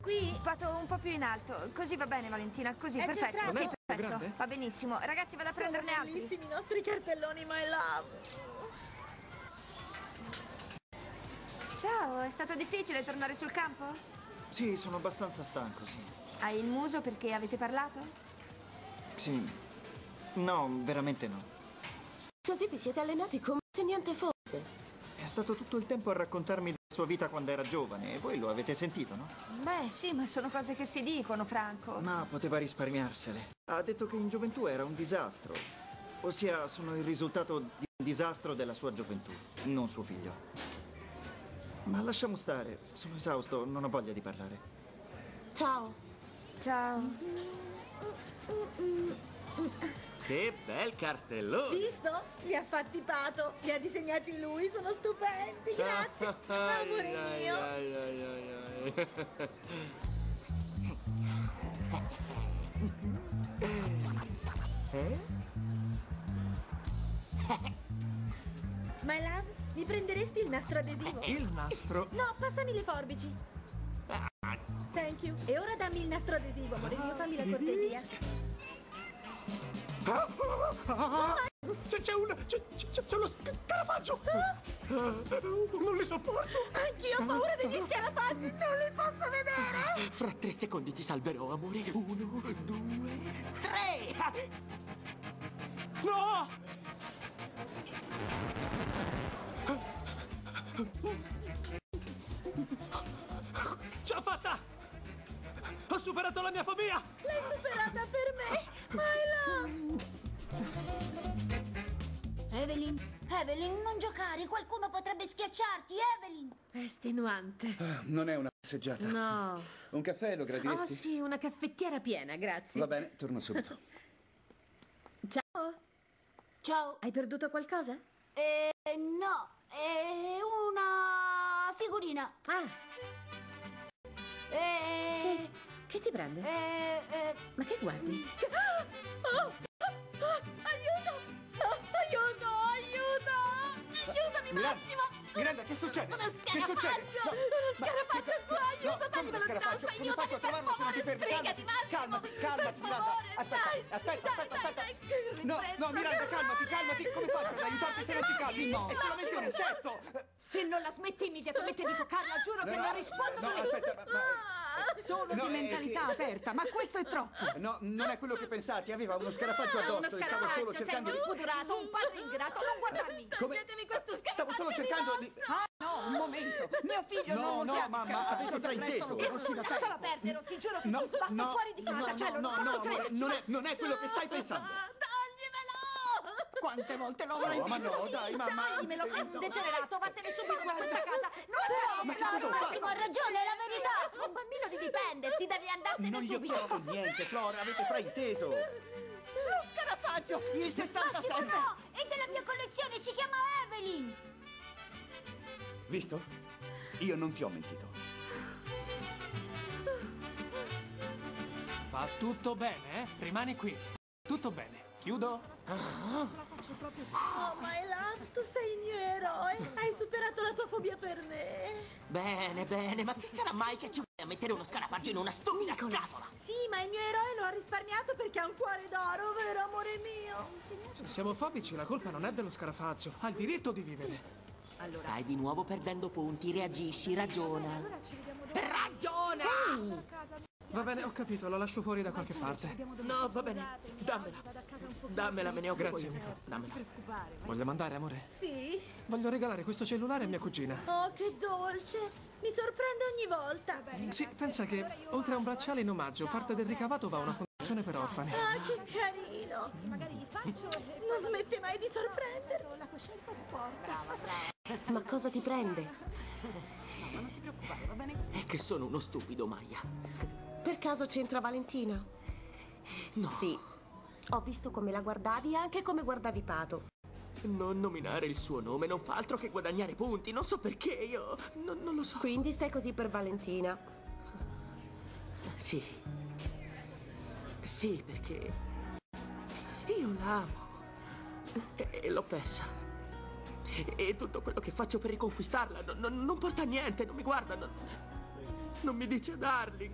qui? Pato un po' più in alto. Così va bene, Valentina. Così, È perfetto. centrato? Sì, Non perfetto. grande? Va benissimo. Ragazzi, vado a prenderne Sono altri. bellissimi i nostri cartelloni, my love. Ciao, è stato difficile tornare sul campo? Sì, sono abbastanza stanco, sì. Hai il muso perché avete parlato? Sì. No, veramente no. Così vi siete allenati come se niente fosse. È stato tutto il tempo a raccontarmi della sua vita quando era giovane e voi lo avete sentito, no? Beh, sì, ma sono cose che si dicono, Franco. Ma poteva risparmiarsele. Ha detto che in gioventù era un disastro. Ossia, sono il risultato di un disastro della sua gioventù, non suo figlio. Ma lasciamo stare, sono esausto, non ho voglia di parlare. Ciao. Ciao. Che bel cartellone! Visto? Li ha fatti Pato, li ha disegnati lui, sono stupendi, grazie. Amore mio. My love, mi prenderesti il nastro adesivo? Il nastro. No, passami le forbici. Thank you. E ora dammi il nastro adesivo, amore mio, fammi la cortesia. C'è uno scarafaggio! Non li sopporto! Anch'io ho paura degli scarafaggi, non li posso vedere! Fra 3 secondi ti salverò, amore. 1, 2, 3! No! Ce l'ho fatta! Ho superato la mia fobia! L'hai superata per me, my love! Evelyn, non giocare, qualcuno potrebbe schiacciarti, Evelyn! È estenuante. Non è una passeggiata. No. Un caffè lo gradiresti? Oh sì, una caffettiera piena, grazie. Va bene, torno subito. Ciao. Ciao. Hai perduto qualcosa? No, è una figurina. Ah, che ti prende? Ma che guardi? Oh! Aiuto! Aiuto! Aiuto! Aiutami, Massimo! Miranda, che succede? Uno Che succede? scarafaggio! Uno scarafaggio qua! Aiuto, tagliamelo il naso! Come faccio a trovarlo se non ti fermi? Sbrigati, Massimo! Calmati, Per Miranda! favore, Aspetta! dai, No, Miranda, calmati! Come faccio ad aiutarti se non ti calmi? No. È solamente un insetto! Se non la smetti immediatamente di toccarla, giuro che non rispondo. No, aspetta, Sono No, di mentalità aperta, ma questo è troppo. No, non è quello che pensati. Aveva uno scarafaggio Uno addosso e stavo solo scarafaggio, sei cercando uno di... spudurato, un padre ingrato, non guardarmi. Toglietemi questo scarafaggio! Stavo solo cercando di... Ah, no, un momento. Mio figlio No, non lo no, chiami mamma, scarafaggio, avete frainteso. presto, Non si non lasciala perdere, ti giuro che No, ti sbatto no, fuori di casa, cielo, non no, posso no, crederci. non è quello che stai pensando. Togliermelo! Quante volte l'ho No, ma no, Sì, dai, mamma. Toglimi, sei un degenerato, vattene subito da questa casa. Ma che cosa ho Massimo ha fatto? ragione, è la verità. Un bambino di dipendenti, devi andartene Non gli ho subito. chiesto niente, Flora, avete frainteso. Lo scarafaggio, il 67. Massimo no, è della mia collezione, si chiama Evelyn. Visto? Io non ti ho mentito. Va tutto bene, eh? Rimani qui. Tutto bene. Chiudo. Oh, my love, tu sei il mio eroe! Hai superato la tua fobia per me! Bene, ma chi sarà mai che ci vuole a mettere uno scarafaggio in una stupida scatola? Sì, ma il mio eroe lo ha risparmiato perché ha un cuore d'oro, vero amore mio? Se siamo fobici, la colpa non è dello scarafaggio. Ha il diritto di vivere. Stai di nuovo perdendo punti, reagisci, ragiona. Ragiona! Va bene, ho capito, la lascio fuori da qualche parte. No, va bene, dammela. Dammela, me ne occupo Grazie, io. amico. Dammela. Vogliamo andare, amore? Sì? Voglio regalare questo cellulare a mia cugina. Oh, che dolce! Mi sorprende ogni volta! Sì, pensa che, oltre a un bracciale in omaggio, parte del ricavato va a una fondazione per orfani. Ah, che carino! Magari gli faccio... Non smette mai di sorprendermi! La coscienza sporca! Ma cosa ti prende? Non ti preoccupare, va bene? È che sono uno stupido, Maya. Per caso c'entra Valentina? No. Sì. Ho visto come la guardavi e anche come guardavi Pato. Non nominare il suo nome non fa altro che guadagnare punti. Non so perché, io non lo so. Quindi stai così per Valentina? Sì. Sì, perché io la amo. E l'ho persa. E tutto quello che faccio per riconquistarla non porta a niente, non mi guarda. Non mi dice darling.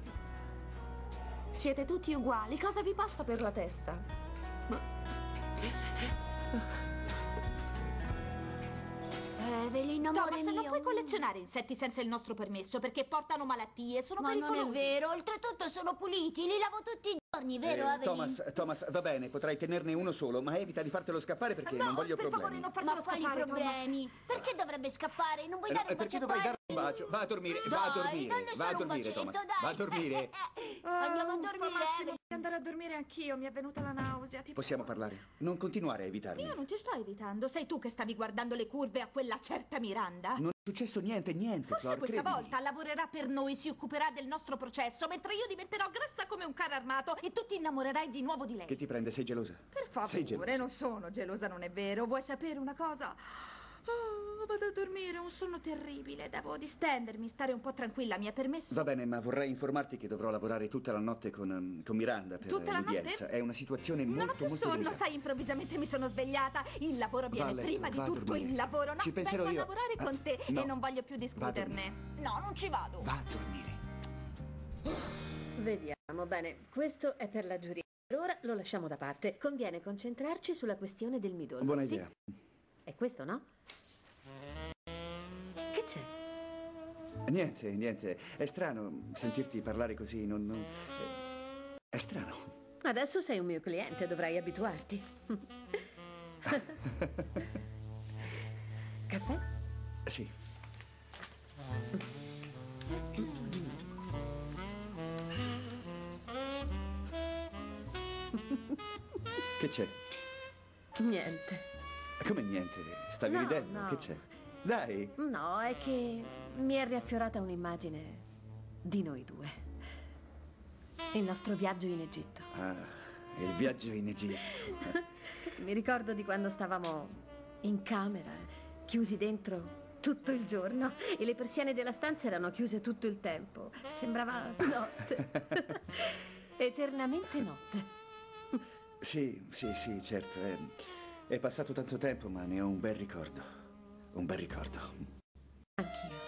Siete tutti uguali, cosa vi passa per la testa? Evelyn, amore Thomas, mio. non puoi collezionare insetti senza il nostro permesso perché portano malattie, sono Ma non pericolosi. è vero, oltretutto sono puliti, li lavo tutti i giorni, vero Evelyn? Thomas, va bene, potrai tenerne uno solo, ma evita di fartelo scappare perché non voglio per problemi. favore, non farmelo Ma quali scappare, problemi? Perché dovrebbe scappare? Non vuoi dare un perché bacetto dovrei a darle un bacio? Va a dormire, va a dormire, dalle va a solo un dormire, bacetto, Thomas. dai. Va a dormire. Andiamo a Uffa, dormire, Massimo, Evelyn. voglio andare a dormire anch'io, mi è venuta la nausea. Possiamo parlare. Non continuare a evitarmi. Io non ti sto evitando, sei tu che stavi guardando le curve a quella certa Miranda. Non è successo niente, Forse Flor, questa credimi. volta lavorerà per noi, si occuperà del nostro processo, mentre io diventerò grassa come un carro armato e tu ti innamorerai di nuovo di lei. Che ti prende? Sei gelosa? Per Sei favore, gelosa. non sono gelosa, non è vero. Vuoi sapere una cosa? Vado a dormire, ho un sonno terribile. Devo distendermi, stare un po' tranquilla, mi è permesso? Va bene, ma vorrei informarti che dovrò lavorare tutta la notte con Miranda per Tutta la l'udienza. notte? È una situazione Non ho molto, più molto sonno, delicata. sai, improvvisamente mi sono svegliata. Il lavoro viene Va a letto, prima di va a tutto dormire. il lavoro. No, Ci penserò vengo io. a lavorare con te no. e non voglio più Va a discuterne. No, non ci vado. Va a dormire. Vediamo, bene, questo è per la giuria. Per ora lo lasciamo da parte. Conviene concentrarci sulla questione del midollo. Buona sì? idea. È questo, no? Che c'è? Niente. È strano sentirti parlare così, è strano. Adesso sei un mio cliente, dovrai abituarti. Caffè? Sì. Che c'è? Niente. Come niente? Stavi No, ridendo? no. Che c'è? Dai. No, è che mi è riaffiorata un'immagine di noi due. Il nostro viaggio in Egitto. Ah, il viaggio in Egitto. Mi ricordo di quando stavamo in camera, chiusi dentro tutto il giorno e le persiane della stanza erano chiuse tutto il tempo. Sembrava notte. Eternamente notte. Sì, certo. È passato tanto tempo, ma ne ho un bel ricordo. Un bel ricordo. Anch'io.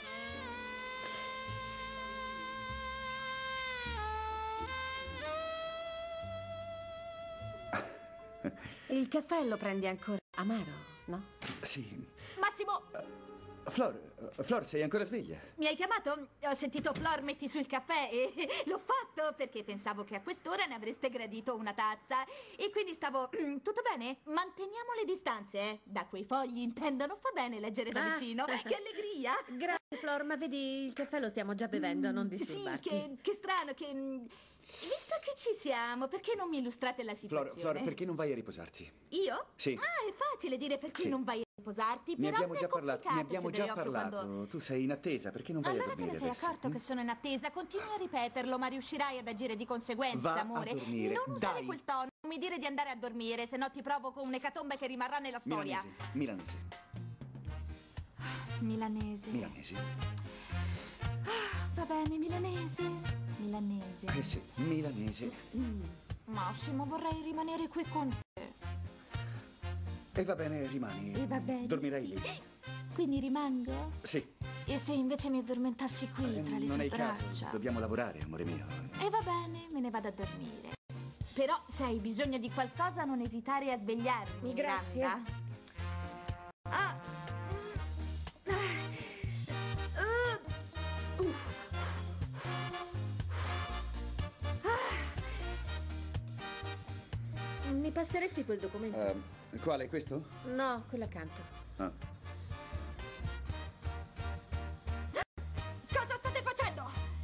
Il caffè lo prendi ancora amaro, no? Sì. Massimo, Flor, sei ancora sveglia? mi hai chiamato? Ho sentito Flor metti sul caffè e l'ho fatto perché pensavo che a quest'ora ne avreste gradito una tazza. E quindi stavo... Tutto bene? Manteniamo le distanze, eh? Da quei fogli intendo, non fa bene leggere da vicino. Che allegria! Grazie, Flor, ma vedi, il caffè lo stiamo già bevendo, non Sì, disturbarti. che strano che... Visto che ci siamo, perché non mi illustrate la situazione? Flor, perché non vai a riposarti? Io? Sì. Ah, è facile dire perché Sì. non vai a riposarti, Ne però abbiamo è già parlato. Ne complicato abbiamo già chiudere occhio parlato. quando... Tu sei in attesa, perché non vai Allora a te ne dormire sei adesso? accorto che sono in attesa? Continui a ripeterlo, ma riuscirai ad agire di conseguenza, Va a amore. dormire, Non usare dai. quel tono, non mi dire di andare a dormire, se no ti provoco un'ecatombe che rimarrà nella storia. Milanese. Milanese. Va bene, milanese. Eh sì, milanese. Massimo, vorrei rimanere qui con te. E va bene, rimani. E va bene. Dormirai lì. Quindi rimango? Sì. E se invece mi addormentassi qui, tra le Non è tue il caso. braccia? Dobbiamo lavorare, amore mio. E va bene, me ne vado a dormire. Però se hai bisogno di qualcosa, non esitare a svegliarmi. Grazie. Miranda. Mi passeresti quel documento? Quale, questo? No, quello accanto. Ah. Cosa state facendo?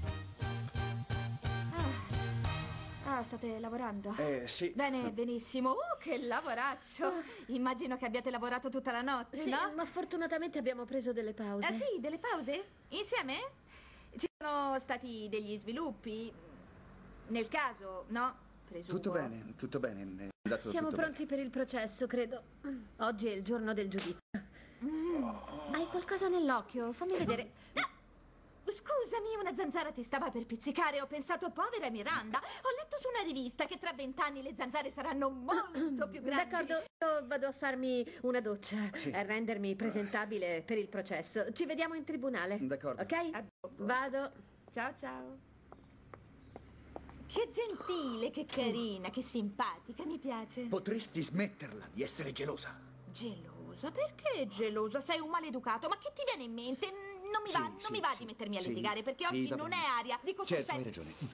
State lavorando? Sì. Bene, benissimo. Che lavoraccio. Immagino che abbiate lavorato tutta la notte, Sì, no? ma fortunatamente abbiamo preso delle pause. Sì, delle pause? Insieme? Ci sono stati degli sviluppi? Nel caso, no? Presumo. Tutto bene. È andato Siamo tutto pronti per il processo, credo. Oggi è il giorno del giudizio. Hai qualcosa nell'occhio? Fammi vedere. Scusami, una zanzara ti stava per pizzicare. Ho pensato, povera Miranda. Ho letto su una rivista che tra 20 anni le zanzare saranno molto più grandi. D'accordo, io vado a farmi una doccia Sì. e rendermi presentabile per il processo. Ci vediamo in tribunale. D'accordo. Ok? A dopo. Vado. Ciao, ciao. Che gentile, che carina, che simpatica, mi piace. Potresti smetterla di essere gelosa. Gelosa? Perché gelosa? Sei un maleducato. Ma che ti viene in mente? Non mi Sì, va, non sì, mi va sì. di mettermi a Sì. litigare, perché Sì, oggi va non bene. è aria. Dico sul Certo, hai serio. ragione.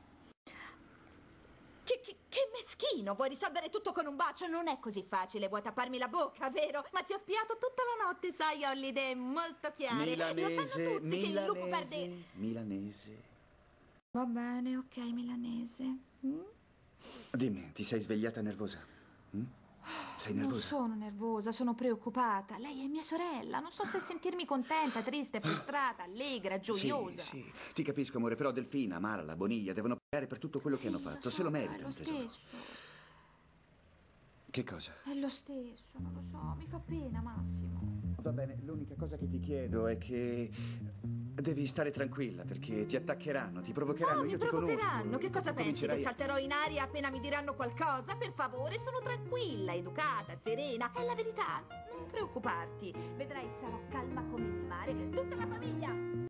Che meschino! Vuoi risolvere tutto con un bacio? Non è così facile. Vuoi tapparmi la bocca, vero? Ma ti ho spiato tutta la notte, sai, ho le idee molto chiare. Lo Milanese, sanno tutti che il lupo perde... milanese, milanese. Va bene, ok, milanese. Mm? Dimmi, ti sei svegliata nervosa? Mm? Sei Non nervosa? sono nervosa, sono preoccupata. Lei è mia sorella. Non so se sentirmi contenta, triste, frustrata, allegra, gioiosa. Sì, sì. Ti capisco, amore, però Delfina, Marla, Boniglia devono pagare per tutto quello che hanno fatto. Lo Se lo so, meritano, è lo tesoro. stesso. Che cosa? È lo stesso, non lo so. Mi fa pena, Massimo. Va bene, l'unica cosa che ti chiedo è che devi stare tranquilla perché ti attaccheranno, ti provocheranno. Oh, mi Io ti provocheranno. conosco. Che cosa Tu pensi? Che comincerai a- salterò in aria appena mi diranno qualcosa? Per favore, sono tranquilla, educata, serena. È la verità. Non preoccuparti. Vedrai, sarò calma come il mare. Tutta la famiglia